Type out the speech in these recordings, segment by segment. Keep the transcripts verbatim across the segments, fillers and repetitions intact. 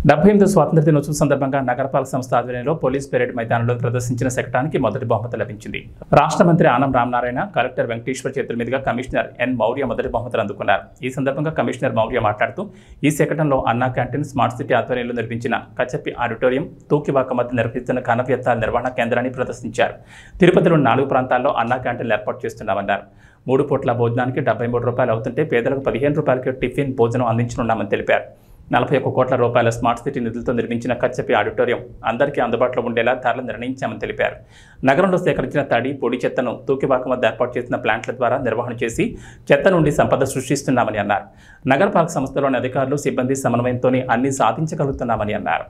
డెబ్బై ఎనిమిది స్వాతంత్ర దినోత్సవం సందర్భంగా నగరపాలక సంస్థ ఆధ్వర్యంలో పోలీస్ పెరేడ్ మైదానంలో ప్రదర్శించిన శకటానికి మొదటి బహుమతి లభించింది. రాష్ట్ర మంత్రి ఆనం రామనారాయణ, కలెక్టర్ వెంకటేశ్వర్ చేతుల మీదుగా కమిషనర్ ఎన్ మౌర్య మొదటి బహుమతులు అందుకున్నారు. ఈ సందర్భంగా కమిషనర్ మౌర్య మాట్లాడుతూ ఈ శకటంలో అన్నా క్యాంటీన్, స్మార్ట్ సిటీ ఆధ్వర్యంలో నిర్మించిన కచ్చప్పి ఆడిటోరియం, తూకివాక మధ్య నిర్వహిస్తున్న ఘన వ్యర్థాల నిర్వహణ కేంద్రాన్ని ప్రదర్శించారు. తిరుపతిలోని నాలుగు ప్రాంతాల్లో అన్నా క్యాంటీన్లు ఏర్పాటు చేస్తున్నామన్నారు. మూడు పూట్ల భోజనానికి డెబ్బై మూడు రూపాయలు అవుతుంటే పేదలకు పదిహేను రూపాయలకి టిఫిన్ భోజనం అందించనున్నామని తెలిపారు. నలభై ఒక్క కోట్ల రూపాయల స్మార్ట్ సిటీ నిధులతో నిర్మించిన కచ్చప్పి ఆడిటోరియం అందరికీ అందుబాటులో ఉండేలా ధరలు నిర్ణయించామని తెలిపారు. నగరంలో సేకరించిన తడి, పొడి చెత్తను తూకివాక వద్ద ఏర్పాటు చేసిన ప్లాంట్ల ద్వారా నిర్వహణ చేసి చెత్త నుండి సంపద సృష్టిస్తున్నామని అన్నారు. నగరపాలక సంస్థలోని అధికారులు, సిబ్బంది సమన్వయంతో అన్ని సాధించగలుగుతున్నామని అన్నారు.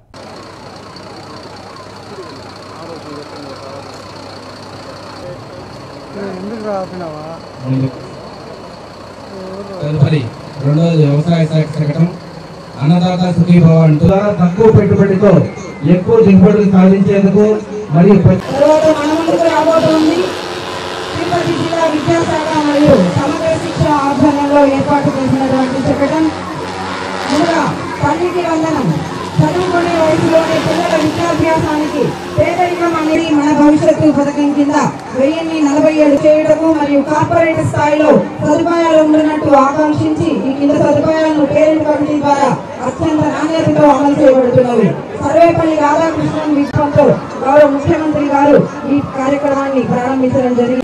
వ్యవసాయ శాఖ శకటం అన్నదాత సుఖీభవ అంటూ తక్కువ పెట్టుబడితో ఎక్కువ దిగుబడులు సాధించేందుకు మరియు తర్వాత మన ముందుకు రాబోతోంది తిరుపతి జిల్లా విద్యాశాఖ మరియు సమగ్ర శిక్ష ఆధ్వర్యంలో ఏర్పాటు చేసినటువంటి శకటం. ముందుగా తల్లికి వందనం. చదువుకునే వయసులోనే పిల్లల విద్యాభ్యాసానికి పేదరికం అనేది మన భవిష్యత్తు పథకం కింద వెయ్యిన్ని నలభై ఏడు చేయడము మరియు కార్పొరేట్ స్థాయిలో సదుపాయాలు ఉండినట్టు ఆకాంక్షించి ఈ కింద సదుపాయాలను పేరెంట్ కమిటీ ద్వారా అత్యంత నాణ్యతతో అమలు చేయబడుతున్నవి. సర్వేపల్లి రాధాకృష్ణన్ విజయంతో గౌరవ ముఖ్యమంత్రి గారు ఈ కార్యక్రమాన్ని ప్రారంభించడం జరిగింది.